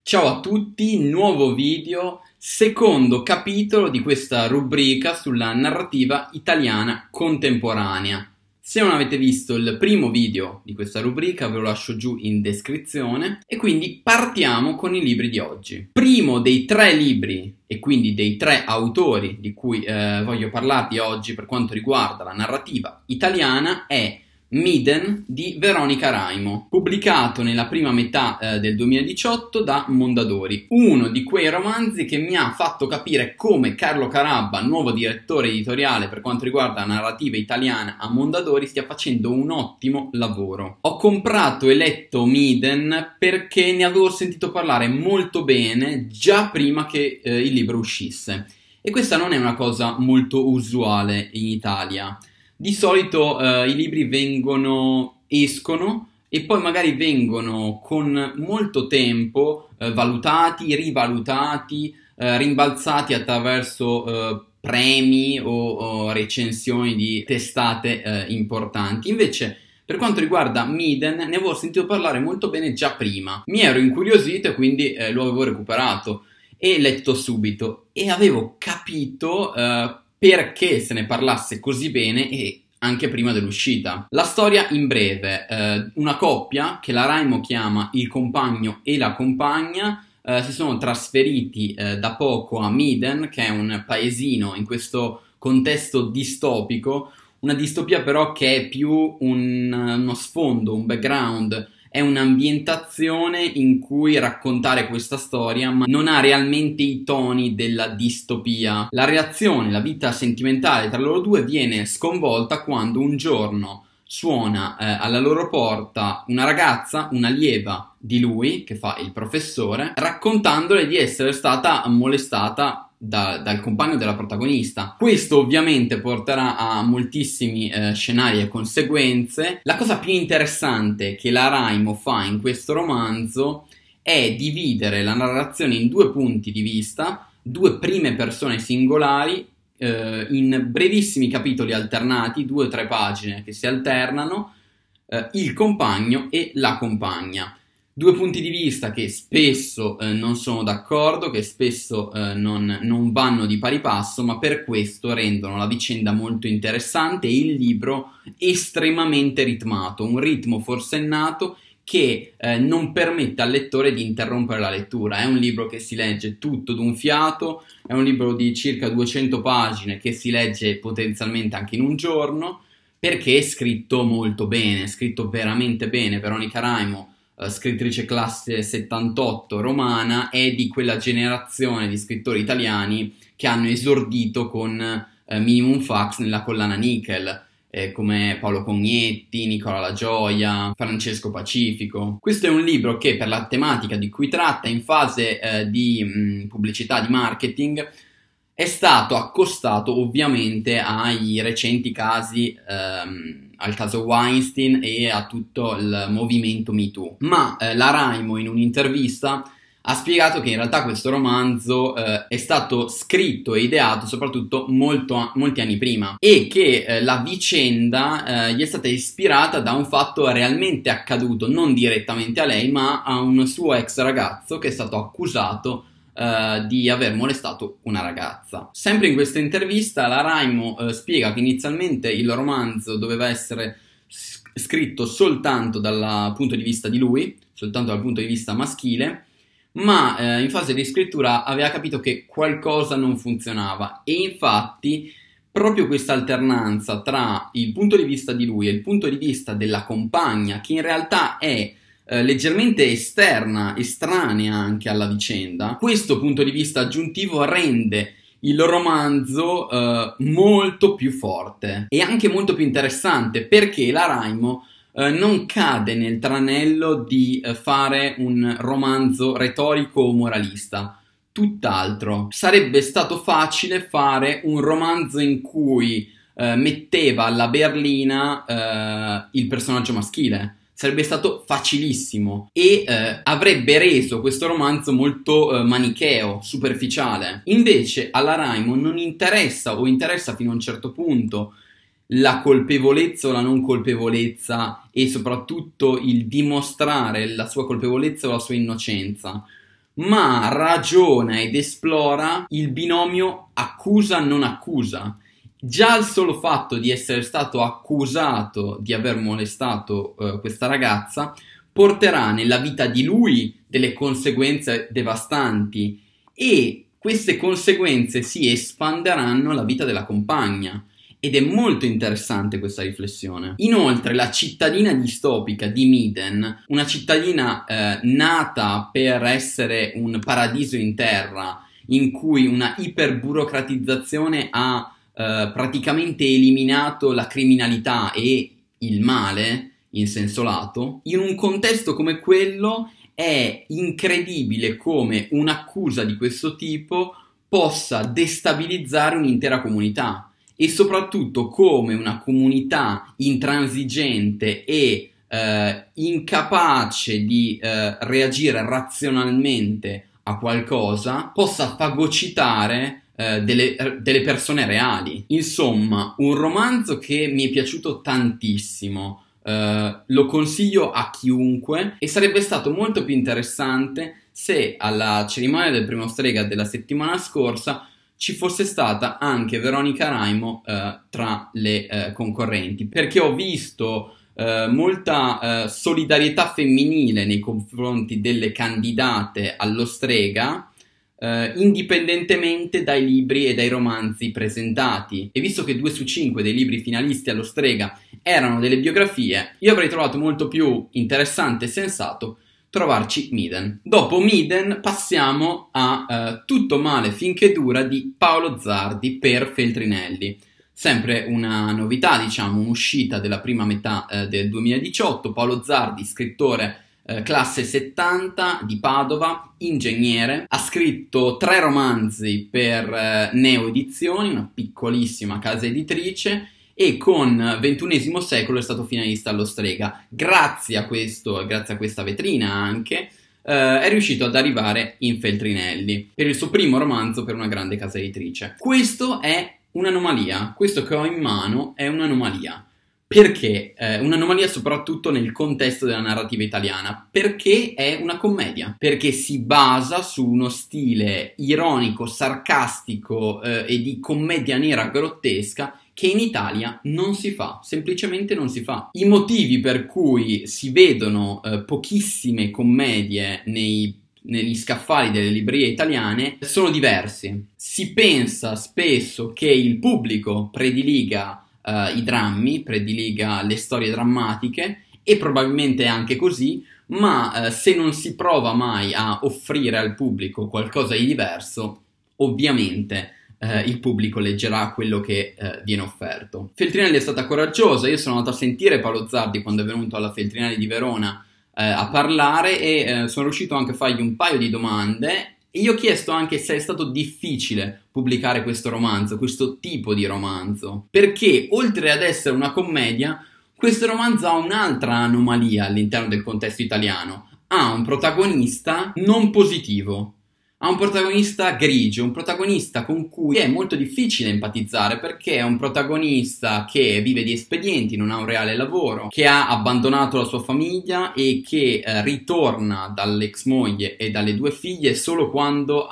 Ciao a tutti, nuovo video, secondo capitolo di questa rubrica sulla narrativa italiana contemporanea. Se non avete visto il primo video di questa rubrica ve lo lascio giù in descrizione e quindi partiamo con i libri di oggi. Primo dei tre libri e quindi dei tre autori di cui voglio parlarvi oggi per quanto riguarda la narrativa italiana è Miden di Veronica Raimo, pubblicato nella prima metà del 2018 da Mondadori. Uno di quei romanzi che mi ha fatto capire come Carlo Carabba, nuovo direttore editoriale per quanto riguarda la narrativa italiana a Mondadori, stia facendo un ottimo lavoro. Ho comprato e letto Miden perché ne avevo sentito parlare molto bene già prima che il libro uscisse. E questa non è una cosa molto usuale in Italia. Di solito i libri escono e poi magari vengono con molto tempo valutati, rivalutati, rimbalzati attraverso premi o recensioni di testate importanti. Invece, per quanto riguarda Miden, ne avevo sentito parlare molto bene già prima. Mi ero incuriosito e quindi lo avevo recuperato e letto subito e avevo capito perché se ne parlasse così bene e anche prima dell'uscita. La storia in breve, una coppia che la Raimo chiama il compagno e la compagna si sono trasferiti da poco a Miden, che è un paesino in questo contesto distopico, una distopia però che è più uno sfondo, un background. È un'ambientazione in cui raccontare questa storia ma non ha realmente i toni della distopia. La reazione, la vita sentimentale tra loro due viene sconvolta quando un giorno suona alla loro porta una ragazza, un'allieva di lui, che fa il professore, raccontandole di essere stata molestata dal compagno della protagonista. Questo ovviamente porterà a moltissimi scenari e conseguenze. La cosa più interessante che la Raimo fa in questo romanzo è dividere la narrazione in due punti di vista, due prime persone singolari, in brevissimi capitoli alternati, 2 o 3 pagine che si alternano, il compagno e la compagna. Due punti di vista che spesso non sono d'accordo, che spesso non vanno di pari passo, ma per questo rendono la vicenda molto interessante e il libro estremamente ritmato, un ritmo forsennato che non permette al lettore di interrompere la lettura. È un libro che si legge tutto d'un fiato, è un libro di circa 200 pagine che si legge potenzialmente anche in un giorno, perché è scritto molto bene, è scritto veramente bene. Veronica Raimo, scrittrice classe 78 romana, è di quella generazione di scrittori italiani che hanno esordito con Minimum Fax nella collana Nickel, come Paolo Cognetti, Nicola La Gioia, Francesco Pacifico. Questo è un libro che per la tematica di cui tratta, in fase di pubblicità, di marketing, è stato accostato ovviamente ai recenti casi, al caso Weinstein e a tutto il movimento Me Too. Ma la Raimo in un'intervista ha spiegato che in realtà questo romanzo è stato scritto e ideato soprattutto molti anni prima e che la vicenda gli è stata ispirata da un fatto realmente accaduto, non direttamente a lei, ma a un suo ex ragazzo che è stato accusato di aver molestato una ragazza. Sempre in questa intervista la Raimo spiega che inizialmente il romanzo doveva essere scritto soltanto dal punto di vista di lui, soltanto dal punto di vista maschile, ma in fase di scrittura aveva capito che qualcosa non funzionava e infatti proprio questa alternanza tra il punto di vista di lui e il punto di vista della compagna, che in realtà è leggermente esterna, estranea anche alla vicenda, questo punto di vista aggiuntivo rende il romanzo molto più forte e anche molto più interessante, perché la Raimo non cade nel tranello di fare un romanzo retorico o moralista. Tutt'altro. Sarebbe stato facile fare un romanzo in cui metteva alla berlina il personaggio maschile. Sarebbe stato facilissimo e avrebbe reso questo romanzo molto manicheo, superficiale. Invece alla Raimo non interessa, o interessa fino a un certo punto, la colpevolezza o la non colpevolezza e soprattutto il dimostrare la sua colpevolezza o la sua innocenza, ma ragiona ed esplora il binomio accusa-non accusa. Già il solo fatto di essere stato accusato di aver molestato questa ragazza porterà nella vita di lui delle conseguenze devastanti e queste conseguenze si espanderanno alla vita della compagna. Ed è molto interessante questa riflessione. Inoltre, la cittadina distopica di Miden, una cittadina nata per essere un paradiso in terra, in cui una iperburocratizzazione ha praticamente eliminato la criminalità e il male in senso lato, in un contesto come quello è incredibile come un'accusa di questo tipo possa destabilizzare un'intera comunità. E soprattutto come una comunità intransigente e incapace di reagire razionalmente a qualcosa possa fagocitare delle persone reali. Insomma, un romanzo che mi è piaciuto tantissimo, lo consiglio a chiunque e sarebbe stato molto più interessante se alla cerimonia del Premio Strega della settimana scorsa ci fosse stata anche Veronica Raimo tra le concorrenti, perché ho visto molta solidarietà femminile nei confronti delle candidate allo Strega, indipendentemente dai libri e dai romanzi presentati. E visto che 2 su 5 dei libri finalisti allo Strega erano delle biografie, io avrei trovato molto più interessante e sensato trovarci Miden. Dopo Miden passiamo a Tutto male finché dura di Paolo Zardi per Feltrinelli. Sempre una novità, diciamo, un'uscita della prima metà del 2018. Paolo Zardi, scrittore classe 70 di Padova, ingegnere, ha scritto 3 romanzi per Neo Edizioni, una piccolissima casa editrice, e con XXI secolo è stato finalista allo Strega. Grazie a questa vetrina anche è riuscito ad arrivare in Feltrinelli per il suo primo romanzo per una grande casa editrice. Questo è un'anomalia, questo che ho in mano è un'anomalia. Perché? Un'anomalia soprattutto nel contesto della narrativa italiana, perché è una commedia, perché si basa su uno stile ironico, sarcastico e di commedia nera grottesca che in Italia non si fa, semplicemente non si fa. I motivi per cui si vedono pochissime commedie negli scaffali delle librerie italiane sono diversi. Si pensa spesso che il pubblico prediliga i drammi, prediliga le storie drammatiche, e probabilmente è anche così, ma se non si prova mai a offrire al pubblico qualcosa di diverso, ovviamente il pubblico leggerà quello che viene offerto. Feltrinelli è stata coraggiosa. Io sono andato a sentire Paolo Zardi quando è venuto alla Feltrinelli di Verona a parlare e sono riuscito anche a fargli un paio di domande. E io ho chiesto anche se è stato difficile pubblicare questo romanzo, questo tipo di romanzo, perché oltre ad essere una commedia, questo romanzo ha un'altra anomalia all'interno del contesto italiano. Ha un protagonista non positivo, ha un protagonista grigio, un protagonista con cui è molto difficile empatizzare, perché è un protagonista che vive di espedienti, non ha un reale lavoro, che ha abbandonato la sua famiglia e che ritorna dall'ex moglie e dalle 2 figlie solo quando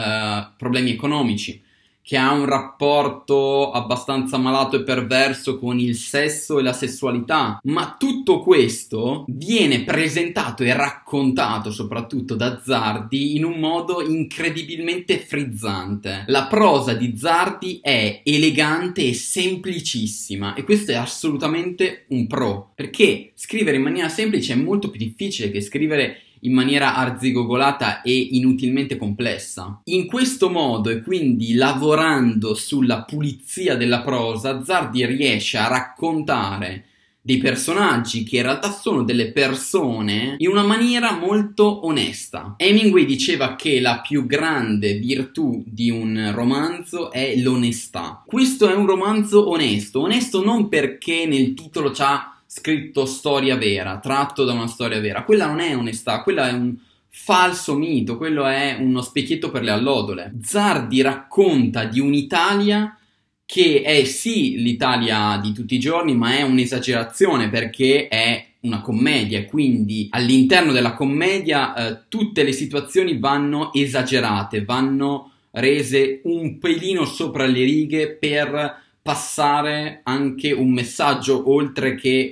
ha problemi economici, che ha un rapporto abbastanza malato e perverso con il sesso e la sessualità. Ma tutto questo viene presentato e raccontato soprattutto da Zardi in un modo incredibilmente frizzante. La prosa di Zardi è elegante e semplicissima, e questo è assolutamente un pro, perché scrivere in maniera semplice è molto più difficile che scrivere in maniera arzigogolata e inutilmente complessa. In questo modo, e quindi lavorando sulla pulizia della prosa, Zardi riesce a raccontare dei personaggi che in realtà sono delle persone in una maniera molto onesta. Hemingway diceva che la più grande virtù di un romanzo è l'onestà. Questo è un romanzo onesto non perché nel titolo c'ha scritto storia vera, tratto da una storia vera. Quella non è onestà, quella è un falso mito, quello è uno specchietto per le allodole. Zardi racconta di un'Italia che è sì l'Italia di tutti i giorni, ma è un'esagerazione, perché è una commedia, quindi all'interno della commedia tutte le situazioni vanno esagerate, vanno rese un pelino sopra le righe per passare anche un messaggio oltre che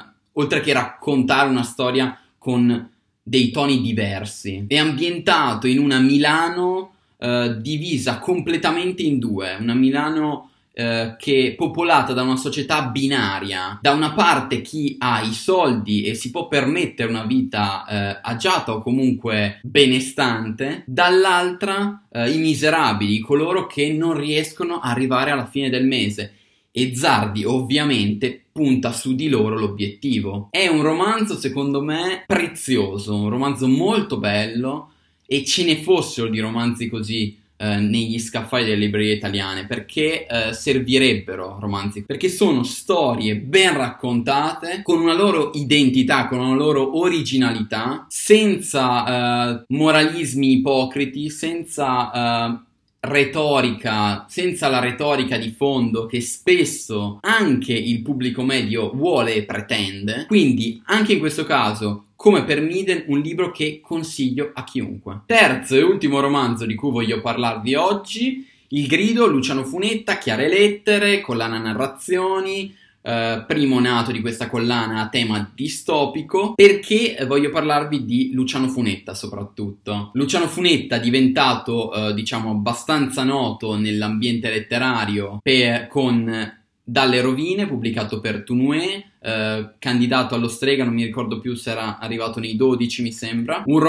raccontare una storia con dei toni diversi. È ambientato in una Milano divisa completamente in due, una Milano che è popolata da una società binaria. Da una parte chi ha i soldi e si può permettere una vita agiata o comunque benestante, dall'altra i miserabili, coloro che non riescono ad arrivare alla fine del mese. E Zardi ovviamente punta su di loro l'obiettivo. È un romanzo secondo me prezioso, un romanzo molto bello, e ce ne fossero di romanzi così negli scaffali delle librerie italiane, perché servirebbero romanzi, perché sono storie ben raccontate, con una loro identità, con una loro originalità, senza moralismi ipocriti, senza retorica, senza la retorica di fondo che spesso anche il pubblico medio vuole e pretende. Quindi anche in questo caso, come per Miden, un libro che consiglio a chiunque. Terzo e ultimo romanzo di cui voglio parlarvi oggi, Il Grido, Luciano Funetta, Chiare Lettere, collana narrazioni, primo nato di questa collana a tema distopico. Perché voglio parlarvi di Luciano Funetta soprattutto? Luciano Funetta è diventato diciamo abbastanza noto nell'ambiente letterario con Dalle rovine, pubblicato per Tourneur, candidato allo Strega, non mi ricordo più se era arrivato nei 12 mi sembra, un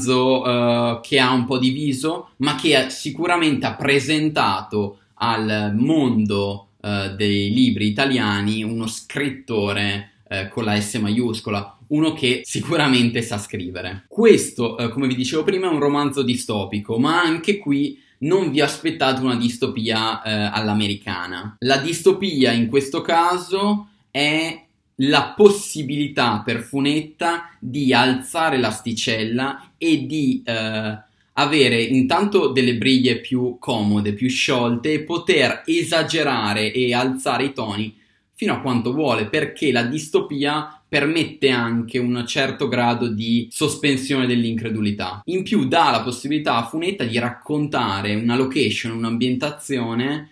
romanzo che ha un po' diviso, ma che sicuramente ha presentato al mondo dei libri italiani uno scrittore con la S maiuscola, uno che sicuramente sa scrivere. Questo, come vi dicevo prima, è un romanzo distopico, ma anche qui non vi aspettate una distopia all'americana. La distopia in questo caso è la possibilità per Funetta di alzare l'asticella e di avere intanto delle briglie più comode, più sciolte, e poter esagerare e alzare i toni fino a quanto vuole, perché la distopia permette anche un certo grado di sospensione dell'incredulità. In più dà la possibilità a Funetta di raccontare una location, un'ambientazione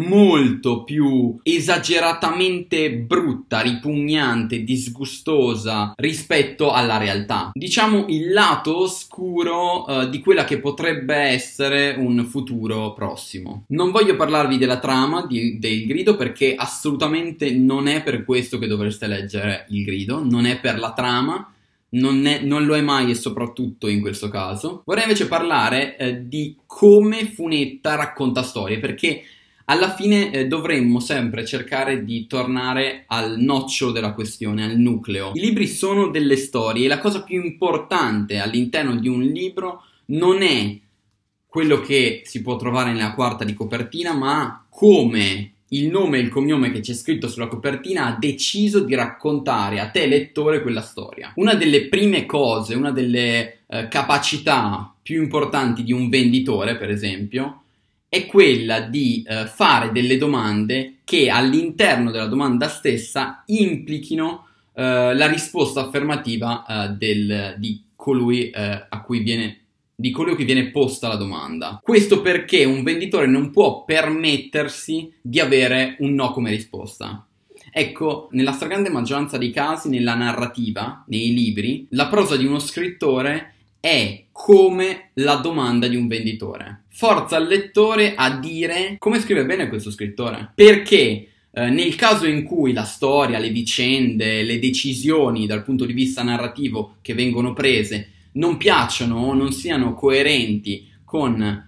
molto più esageratamente brutta, ripugnante, disgustosa rispetto alla realtà. Diciamo il lato oscuro di quella che potrebbe essere un futuro prossimo. Non voglio parlarvi della trama del Grido, perché assolutamente non è per questo che dovreste leggere Il Grido, non è per la trama, non lo è mai, e soprattutto in questo caso. Vorrei invece parlare di come Funetta racconta storie, perché alla fine dovremmo sempre cercare di tornare al nocciolo della questione, al nucleo. I libri sono delle storie e la cosa più importante all'interno di un libro non è quello che si può trovare nella quarta di copertina, ma come il nome e il cognome che c'è scritto sulla copertina ha deciso di raccontare a te lettore quella storia. Una delle prime cose, una delle capacità più importanti di un venditore, per esempio, è quella di fare delle domande che all'interno della domanda stessa implichino la risposta affermativa di colui che viene posta la domanda. Questo perché un venditore non può permettersi di avere un no come risposta. Ecco, nella stragrande maggioranza dei casi, nella narrativa, nei libri, la prosa di uno scrittore è come la domanda di un venditore. Forza al lettore a dire come scrive bene questo scrittore. Perché nel caso in cui la storia, le vicende, le decisioni dal punto di vista narrativo che vengono prese non piacciono o non siano coerenti con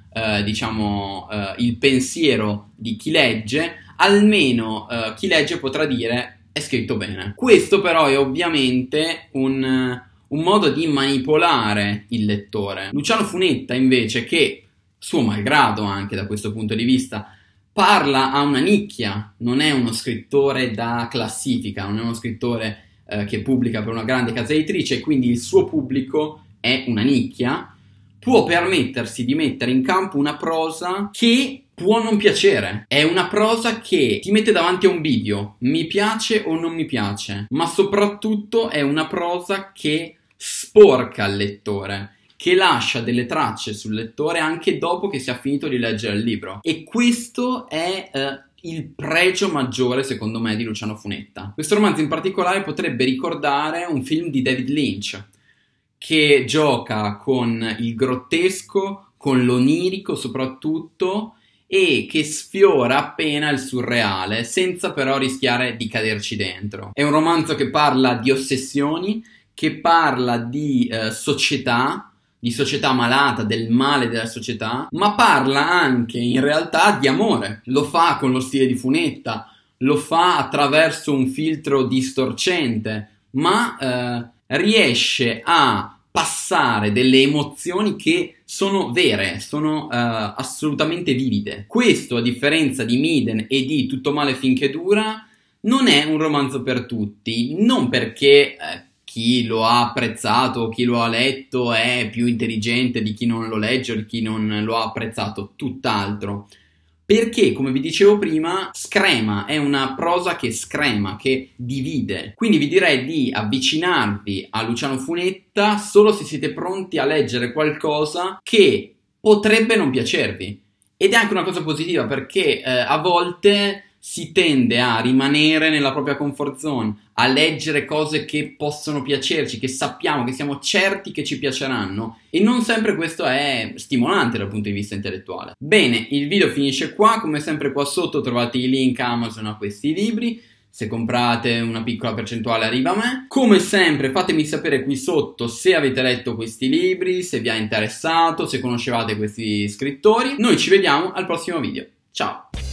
il pensiero di chi legge, almeno chi legge potrà dire è scritto bene. Questo però è ovviamente un modo di manipolare il lettore. Luciano Funetta invece, che suo malgrado anche da questo punto di vista parla a una nicchia, non è uno scrittore da classifica, non è uno scrittore che pubblica per una grande casa editrice, quindi il suo pubblico è una nicchia, può permettersi di mettere in campo una prosa che può non piacere. È una prosa che ti mette davanti a un bivio, mi piace o non mi piace, ma soprattutto è una prosa che sporca il lettore, che lascia delle tracce sul lettore anche dopo che si è finito di leggere il libro. E questo è il pregio maggiore, secondo me, di Luciano Funetta. Questo romanzo in particolare potrebbe ricordare un film di David Lynch, che gioca con il grottesco, con l'onirico soprattutto, e che sfiora appena il surreale, senza però rischiare di caderci dentro. È un romanzo che parla di ossessioni, che parla di società malata, del male della società, ma parla anche in realtà di amore. Lo fa con lo stile di Funetta, lo fa attraverso un filtro distorcente, ma riesce a passare delle emozioni che sono vere, sono assolutamente vivide. Questo, a differenza di Miden e di Tutto male finché dura, non è un romanzo per tutti, non perché chi lo ha apprezzato o chi lo ha letto è più intelligente di chi non lo legge o di chi non lo ha apprezzato, tutt'altro. Perché, come vi dicevo prima, screma, è una prosa che screma, che divide. Quindi vi direi di avvicinarvi a Luciano Funetta solo se siete pronti a leggere qualcosa che potrebbe non piacervi. Ed è anche una cosa positiva perché a volte si tende a rimanere nella propria comfort zone, a leggere cose che possono piacerci, che sappiamo, che siamo certi che ci piaceranno, e non sempre questo è stimolante dal punto di vista intellettuale. Bene, il video finisce qua. Come sempre qua sotto trovate i link Amazon a questi libri. Se comprate una piccola percentuale arriva a me. Come sempre fatemi sapere qui sotto se avete letto questi libri, se vi ha interessato, se conoscevate questi scrittori. Noi ci vediamo al prossimo video. Ciao!